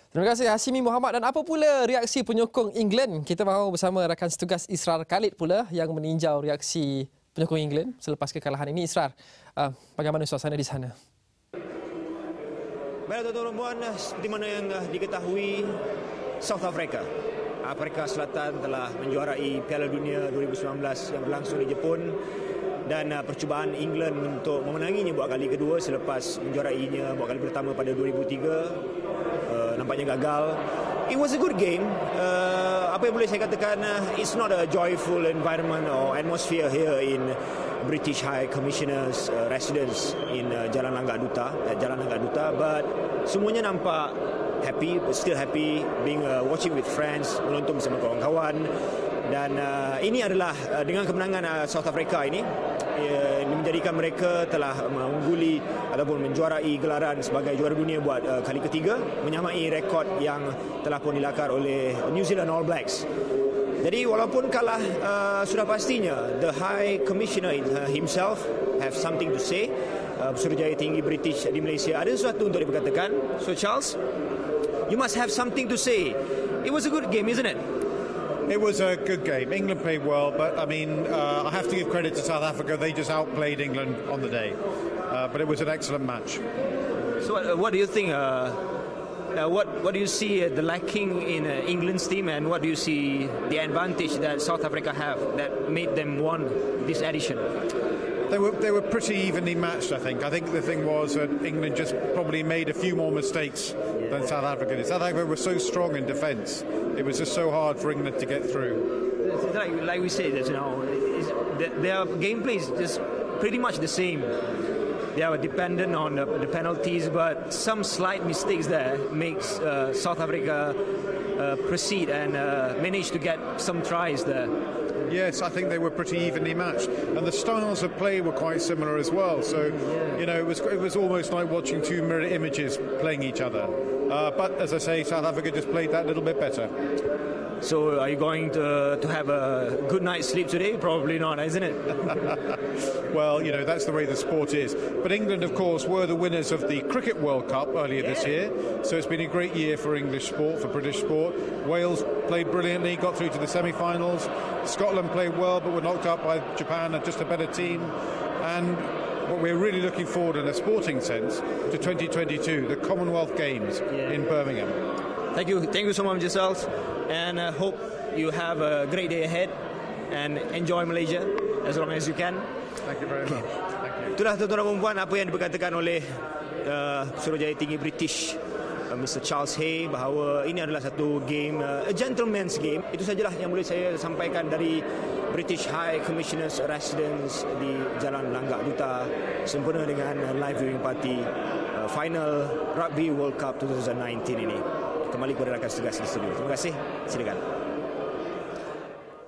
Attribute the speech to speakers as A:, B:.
A: Terima kasih Hashimi Muhammad. Dan apa pula reaksi penyokong England? Kita mahu bersama rakan setugas Israr Khalid pula yang meninjau reaksi penyokong England selepas kekalahan ini. Israr, bagaimana suasana di sana?
B: Baik, tuan-tuan dan puan, seperti mana yang diketahui, South Africa Selatan telah menjuarai Piala Dunia 2019 yang berlangsung di Jepun, dan percubaan England untuk memenanginya buat kali kedua selepas menjuarainya buat kali pertama pada 2003 nampaknya gagal. It was a good game. Apa yang boleh saya katakan, it's not a joyful environment or atmosphere here in British High Commissioner's residence in Jalan Langgar Duta, but semuanya nampak happy, still happy, being watching with friends, menonton bersama kawan-kawan. Dan ini adalah dengan kemenangan South Africa ini menjadikan mereka telah mengungguli ataupun menjuarai gelaran sebagai juara dunia buat kali ketiga, menyamai rekod yang telah pun dilakar oleh New Zealand All Blacks. Jadi walaupun kalah, sudah pastinya the High Commissioner himself have something to say. Pesuruhjaya tinggi British di Malaysia ada sesuatu untuk diperkatakan. So Charles, you must have something to say. It was a good game, isn't it?
C: It was a good game. England played well, but I mean, I have to give credit to South Africa. They just outplayed England on the day. But it was an excellent match.
B: So what do you think? What do you see the lacking in England's team, and what do you see the advantage that South Africa have that made them won this edition?
C: They were pretty evenly matched, I think. I think the thing was that England just probably made a few more mistakes than South Africa did. South Africa was so strong in defence. It was just so hard for England to get through.
B: Like we said, their gameplay is just pretty much the same. They are dependent on the penalties, but some slight mistakes there makes South Africa proceed and manage to get some tries there.
C: Yes, I think they were pretty evenly matched, and the styles of play were quite similar as well. So, you know, it was almost like watching two mirror images playing each other. But as I say, South Africa just played that little bit better.
B: So, are you going to have a good night's sleep today? Probably not, isn't it?
C: Well, you know, that's the way the sport is. But England, of course, were the winners of the Cricket World Cup earlier this year. So it's been a great year for English sport, for British sport. Wales played brilliantly, got through to the semi-finals. Scotland played well, but were knocked out by Japan, just a better team. And what we're really looking forward in a sporting sense to 2022, the Commonwealth Games in Birmingham.
B: Thank you so much, yourselves, and hope you have a great day ahead and enjoy Malaysia as long as you can.
C: Thank you very much. Thank you.
B: Itulah tuan-tuan dan puan apa yang diperkatakan oleh Pesuruhjaya tinggi British Mr. Charles Hay, bahawa ini adalah satu game, a gentleman's game. Itu sajalah yang boleh saya sampaikan dari British High Commissioner's Residence di Jalan Langgar Duta, sempena dengan live viewing party final Rugby World Cup 2019 ini. Kembali kepada rakan setugas di studio. Terima kasih. Silakan.